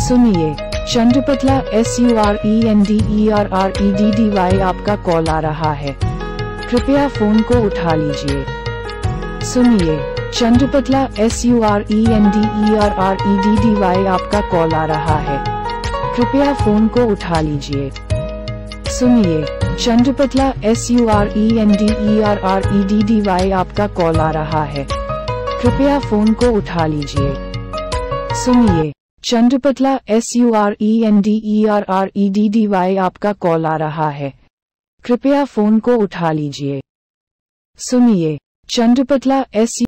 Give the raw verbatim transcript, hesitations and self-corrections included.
सुनिए, Chandrapatla S U R E N D E R R E D D Y आपका call आ रहा है, कृपया फोन को उठा लीजिए। सुनिए, Chandrapatla S U R E N D E R R E D D Y आपका कॉल आ रहा है, कृपया फोन को उठा लीजिए। सुनिए, Chandrapatla S U R E N D E R R E D D Y आपका कॉल आ रहा है, कृपया फोन को उठा लीजिए। सुनिए, Chandrapatla S U R E N D E R R E D D Y आपका कॉल आ रहा है, कृपया फोन को उठा लीजिए। सुनिए, चंद्रपतला एस